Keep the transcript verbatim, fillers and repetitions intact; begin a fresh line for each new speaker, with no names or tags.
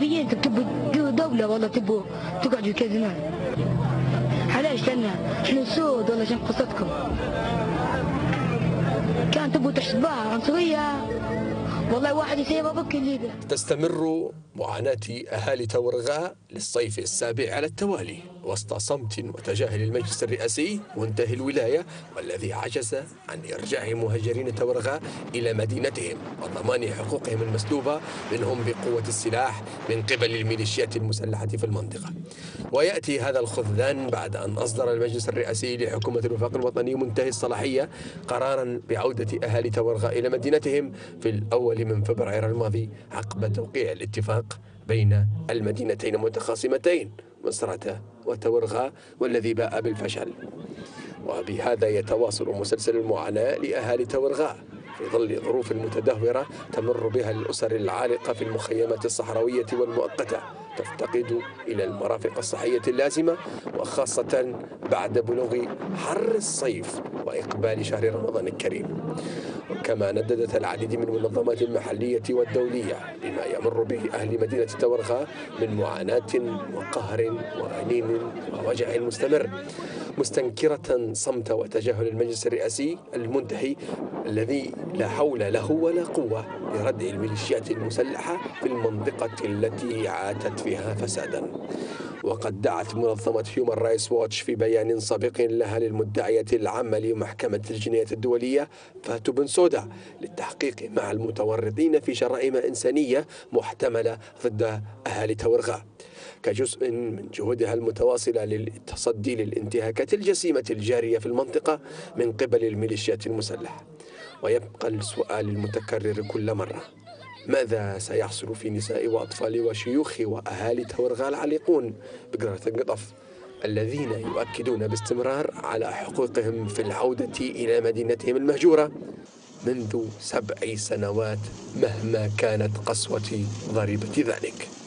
صحفيين تبوا دولة والله تبوا تقعدوا كذا زمان. علاش؟ لأن شنو سود ولا شنو قصتكم؟ كان تبوا تحسبوها عنصرية والله واحد يسيبها بك الليبة.
تستمر معاناة أهالي تورغاء للصيف السابع على التوالي وسط صمت وتجاهل المجلس الرئاسي منتهي الولاية، والذي عجز عن إرجاع مهاجرين تورغاء إلى مدينتهم وضمان حقوقهم المسلوبة منهم بقوة السلاح من قبل الميليشيات المسلحة في المنطقة. ويأتي هذا الخذلان بعد أن أصدر المجلس الرئاسي لحكومة الوفاق الوطني منتهي الصلاحية قرارا بعودة أهالي تورغاء إلى مدينتهم في الأول من فبراير الماضي عقب توقيع الاتفاق بين المدينتين المتخاصمتين مصراتة وتورغاء، والذي باء بالفشل. وبهذا يتواصل مسلسل المعاناة لأهالي تورغاء في ظل ظروف متدهورة تمر بها الأسر العالقة في المخيمات الصحراوية والمؤقتة تفتقد إلى المرافق الصحية اللازمة، وخاصة بعد بلوغ حر الصيف وإقبال شهر رمضان الكريم. وكما نددت العديد من المنظمات المحلية والدولية بما يمر به أهل مدينة تورغاء من معاناة وقهر وأنين ووجع مستمر، مستنكرة صمت وتجاهل المجلس الرئاسي المنتهي الذي لا حول له ولا قوة لردع الميليشيات المسلحة في المنطقة التي عاتت فيها فسادا. وقد دعت منظمة هيومان رايتس ووتش في بيان سابق لها للمدعية العامة لمحكمة الجنايات الدولية فاتو بنسودا للتحقيق مع المتورطين في جرائم إنسانية محتملة ضد أهالي تورغاء كجزء من جهودها المتواصلة للتصدي للانتهاكات الجسيمة الجارية في المنطقة من قبل الميليشيات المسلحة. ويبقى السؤال المتكرر كل مرة: ماذا سيحصل في نساء وأطفال وشيوخ وأهالي تورغاء العالقون بقرة القطف الذين يؤكدون باستمرار على حقوقهم في العودة إلى مدينتهم المهجورة منذ سبع سنوات مهما كانت قسوة ضريبة ذلك؟